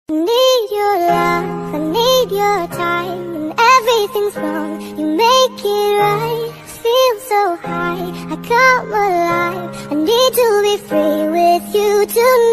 I need your love, I need your time. When everything's wrong, you make it right. Feel so high, I come alive. I need to be free with you tonight.